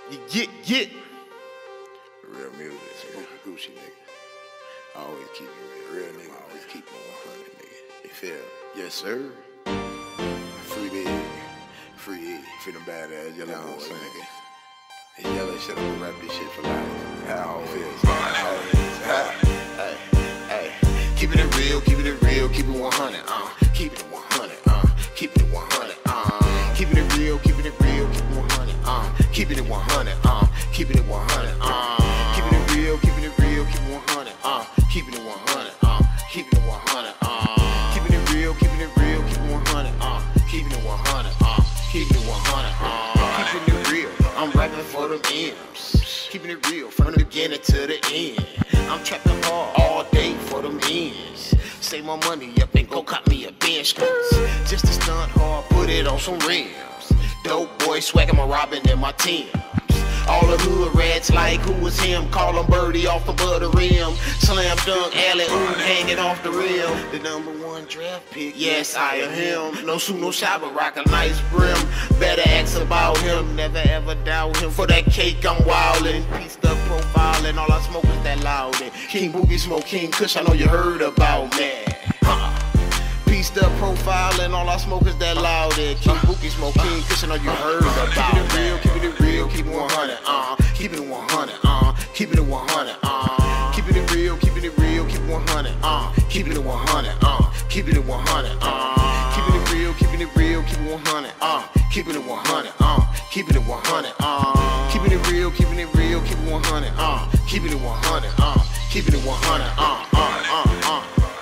You get. Real music, nigga. Gucci, nigga. Always keep it real. Real nigga always keep it 100, nigga. You feel? Yes, sir. Free big. Free them badass yellow boys, nigga. And yellow shit, I'm gonna rap this shit for life. How it feels. Hey. Keeping it real, keep it 100, keep it 100, keep it 100, keep it 100, keeping it real, keep it 100, keeping it 100, keeping it 100, keeping it real, keeping it 100, keeping it 100, keeping it 100, keeping it real, keeping it 100, keeping it 100, keeping it 100, keeping it real. I'm rapping for them M's, keeping it real from the beginning to the end. I'm trapping hard all day for them ends. Save my money up and go cop me a Benz. Just to stunt hard, put it on some rims. Dope boy swaggin' my Robin and my Timbs. All the hood rats like who was him. Call him Birdie off above the rim. Slam dunk, alley oop hanging off the rim. The #1 draft pick, yes I am him. No suit, no shot, but rock a nice brim. Better ask about him, never ever doubt him. For that cake I'm wildin', pieced up profiling. All I smoke is that loudin'. King Boogie smoke King Kush, I know you heard about me. Pieced up profiling, all I smoke is that loudin'. King Boogie smoke King Kush, I know you heard about me. Keep it real, keep it 100, keep it 100, keep it 100, keep it real, keep it 100, keep it 100, keep it 100, keep it real, keep it 100, keep it 100, keep it 100, keep it real, keep it 100, keep it 100, keep it 100,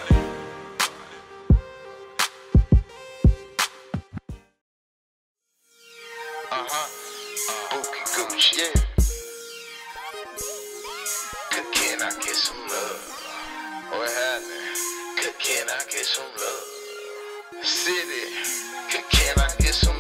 Boogie Gucci, yeah. Can I get some love? What happened? Can I get some love? City, can I get some